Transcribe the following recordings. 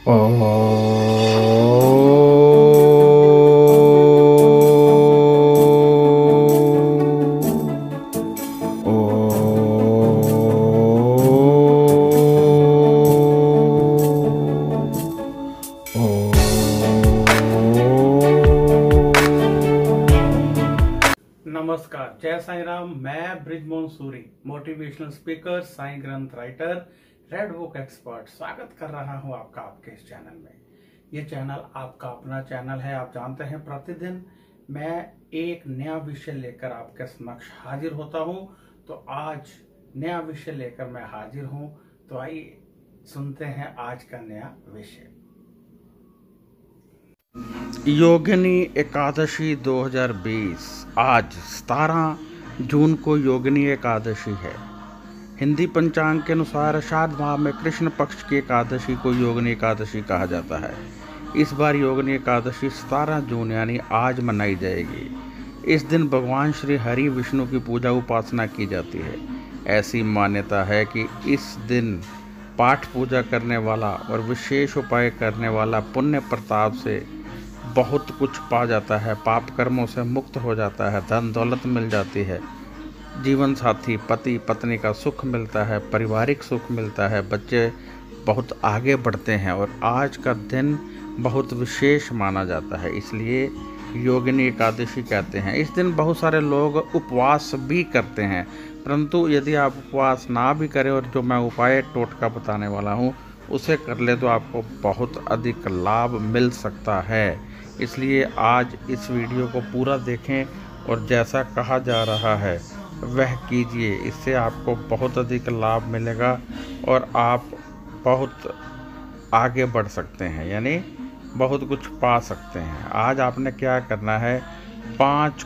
ओ नमस्कार, जय साईं राम। मैं ब्रिजमोहन सूरी, मोटिवेशनल स्पीकर, साईं ग्रंथ राइटर, रेड बुक एक्सपर्ट, स्वागत कर रहा हूं आपका आपके इस चैनल में। ये चैनल आपका अपना चैनल है। आप जानते हैं प्रतिदिन मैं एक नया विषय लेकर आपके समक्ष हाजिर होता हूं। तो आज नया विषय लेकर मैं हाजिर हूं। तो आइए सुनते हैं आज का नया विषय। योगिनी एकादशी 2020। आज 17 जून को योगिनी एकादशी है। हिंदी पंचांग के अनुसार आषाढ़ माह में कृष्ण पक्ष की एकादशी को योगिनी एकादशी कहा जाता है। इस बार योगिनी एकादशी 17 जून यानी आज मनाई जाएगी। इस दिन भगवान श्री हरि विष्णु की पूजा उपासना की जाती है। ऐसी मान्यता है कि इस दिन पाठ पूजा करने वाला और विशेष उपाय करने वाला पुण्य प्रताप से बहुत कुछ पा जाता है, पाप कर्मों से मुक्त हो जाता है, धन दौलत मिल जाती है, जीवन साथी पति पत्नी का सुख मिलता है, पारिवारिक सुख मिलता है, बच्चे बहुत आगे बढ़ते हैं और आज का दिन बहुत विशेष माना जाता है, इसलिए योगिनी एकादशी कहते हैं। इस दिन बहुत सारे लोग उपवास भी करते हैं, परंतु यदि आप उपवास ना भी करें और जो मैं उपाय टोटका बताने वाला हूँ उसे कर ले तो आपको बहुत अधिक लाभ मिल सकता है। इसलिए आज इस वीडियो को पूरा देखें और जैसा कहा जा रहा है वह कीजिए। इससे आपको बहुत अधिक लाभ मिलेगा और आप बहुत आगे बढ़ सकते हैं, यानी बहुत कुछ पा सकते हैं। आज आपने क्या करना है, 5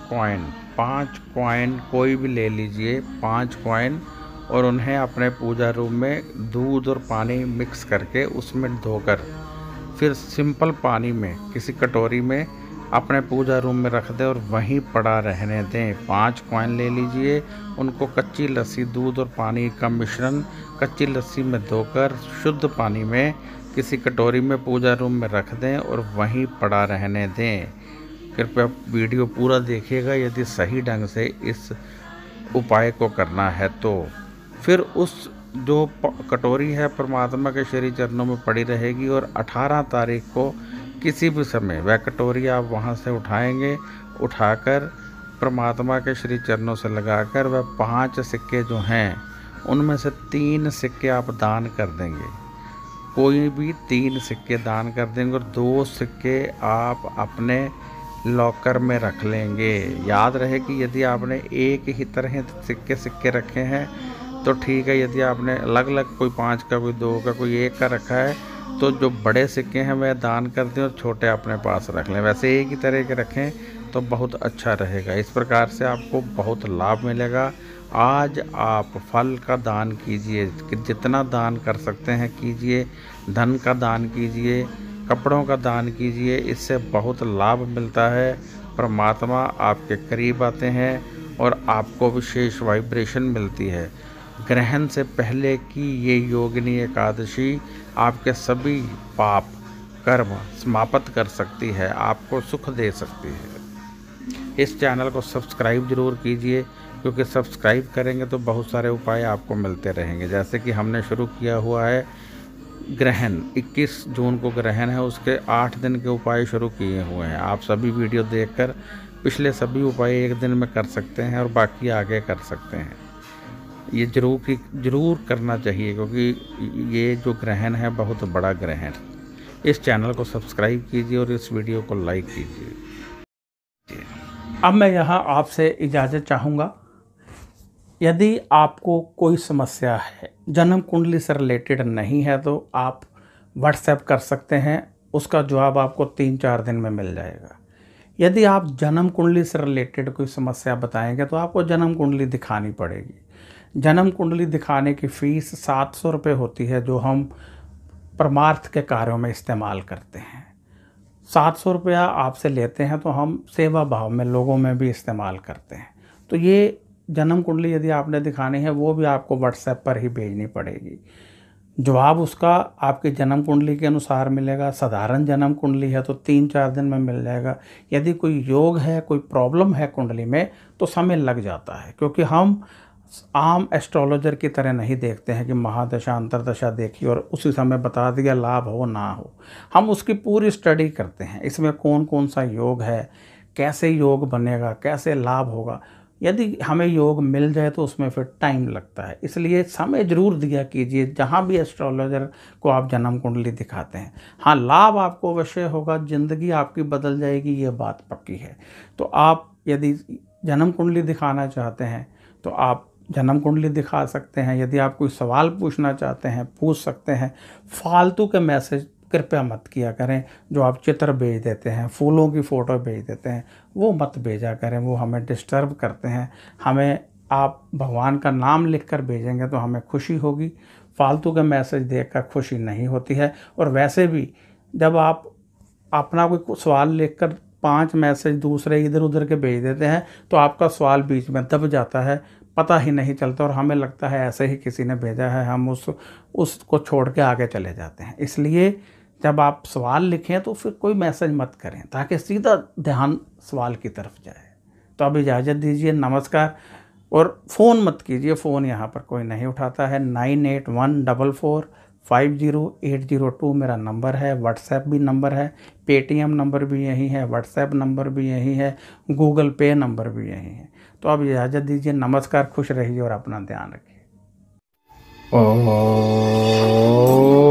कॉइन कोई भी ले लीजिए, 5 कॉइन, और उन्हें अपने पूजा रूम में दूध और पानी मिक्स करके उसमें धोकर फिर सिंपल पानी में किसी कटोरी में अपने पूजा रूम में रख दें और वहीं पड़ा रहने दें। 5 कॉइन ले लीजिए, उनको कच्ची लस्सी, दूध और पानी का मिश्रण कच्ची लस्सी में धोकर शुद्ध पानी में किसी कटोरी में पूजा रूम में रख दें और वहीं पड़ा रहने दें। कृपया वीडियो पूरा देखिएगा यदि सही ढंग से इस उपाय को करना है तो। फिर उस जो कटोरी है परमात्मा के श्री चरणों में पड़ी रहेगी और 18 तारीख को किसी भी समय वह कटोरी आप वहां से उठाएंगे, उठाकर परमात्मा के श्री चरणों से लगाकर वह 5 सिक्के जो हैं उनमें से 3 सिक्के आप दान कर देंगे। कोई भी 3 सिक्के दान कर देंगे और 2 सिक्के आप अपने लॉकर में रख लेंगे। याद रहे कि यदि आपने एक ही तरह सिक्के रखे हैं तो ठीक है, यदि आपने अलग अलग कोई 5 का, कोई 2 का, कोई 1 का रखा है तो जो बड़े सिक्के हैं वह दान कर दें और छोटे अपने पास रख लें। वैसे एक ही तरह के रखें तो बहुत अच्छा रहेगा। इस प्रकार से आपको बहुत लाभ मिलेगा। आज आप फल का दान कीजिए, जितना दान कर सकते हैं कीजिए, धन का दान कीजिए, कपड़ों का दान कीजिए, इससे बहुत लाभ मिलता है। परमात्मा आपके करीब आते हैं और आपको विशेष वाइब्रेशन मिलती है। ग्रहण से पहले की ये योगिनी एकादशी आपके सभी पाप कर्म समाप्त कर सकती है, आपको सुख दे सकती है। इस चैनल को सब्सक्राइब जरूर कीजिए, क्योंकि सब्सक्राइब करेंगे तो बहुत सारे उपाय आपको मिलते रहेंगे। जैसे कि हमने शुरू किया हुआ है ग्रहण, 21 जून को ग्रहण है, उसके 8 दिन के उपाय शुरू किए हुए हैं। आप सभी वीडियो देखकर पिछले सभी उपाय एक दिन में कर सकते हैं और बाकी आगे कर सकते हैं। ये जरूर करना चाहिए, क्योंकि ये जो ग्रहण है बहुत बड़ा ग्रहण। इस चैनल को सब्सक्राइब कीजिए और इस वीडियो को लाइक कीजिए। अब मैं यहाँ आपसे इजाज़त चाहूँगा। यदि आपको कोई समस्या है, जन्म कुंडली से रिलेटेड नहीं है, तो आप व्हाट्सएप कर सकते हैं, उसका जवाब आपको 3-4 दिन में मिल जाएगा। यदि आप जन्म कुंडली से रिलेटेड कोई समस्या बताएंगे तो आपको जन्म कुंडली दिखानी पड़ेगी। जन्म कुंडली दिखाने की फ़ीस 700 रुपये होती है, जो हम परमार्थ के कार्यों में इस्तेमाल करते हैं। 700 रुपया आपसे लेते हैं तो हम सेवा भाव में लोगों में भी इस्तेमाल करते हैं। तो ये जन्म कुंडली यदि आपने दिखानी है वो भी आपको व्हाट्सएप पर ही भेजनी पड़ेगी। जवाब उसका आपकी जन्म कुंडली के अनुसार मिलेगा। साधारण जन्म कुंडली है तो 3-4 दिन में मिल जाएगा। यदि कोई योग है, कोई प्रॉब्लम है कुंडली में, तो समय लग जाता है, क्योंकि हम आम एस्ट्रोलॉजर की तरह नहीं देखते हैं कि महादशा अंतरदशा देखी और उसी समय बता दिया लाभ हो ना हो। हम उसकी पूरी स्टडी करते हैं, इसमें कौन कौन सा योग है, कैसे योग बनेगा, कैसे लाभ होगा। यदि हमें योग मिल जाए तो उसमें फिर टाइम लगता है, इसलिए समय ज़रूर दिया कीजिए जहाँ भी एस्ट्रोलॉजर को आप जन्म कुंडली दिखाते हैं। हाँ, लाभ आपको अवश्य होगा, ज़िंदगी आपकी बदल जाएगी, ये बात पक्की है। तो आप यदि जन्म कुंडली दिखाना चाहते हैं तो आप जन्म कुंडली दिखा सकते हैं। यदि आप कोई सवाल पूछना चाहते हैं, पूछ सकते हैं। फालतू के मैसेज कृपया मत किया करें, जो आप चित्र भेज देते हैं, फूलों की फ़ोटो भेज देते हैं, वो मत भेजा करें, वो हमें डिस्टर्ब करते हैं। हमें आप भगवान का नाम लिखकर भेजेंगे तो हमें खुशी होगी, फालतू के मैसेज देखकर खुशी नहीं होती है। और वैसे भी जब आप अपना कोई सवाल लिखकर 5 मैसेज दूसरे इधर उधर के भेज देते हैं तो आपका सवाल बीच में दब जाता है, पता ही नहीं चलता और हमें लगता है ऐसे ही किसी ने भेजा है, हम उसको छोड़ के आगे चले जाते हैं। इसलिए जब आप सवाल लिखें तो फिर कोई मैसेज मत करें, ताकि सीधा ध्यान सवाल की तरफ जाए। तो अब इजाज़त दीजिए, नमस्कार। और फ़ोन मत कीजिए, फ़ोन यहाँ पर कोई नहीं उठाता है। 9814450802 मेरा नंबर है, व्हाट्सएप भी नंबर है, पेटीएम नंबर भी यही है, व्हाट्सएप नंबर भी यही है, गूगल पे नंबर भी यही है। तो अब इजाज़त दीजिए, नमस्कार, खुश रहिए और अपना ध्यान रखिए। ओम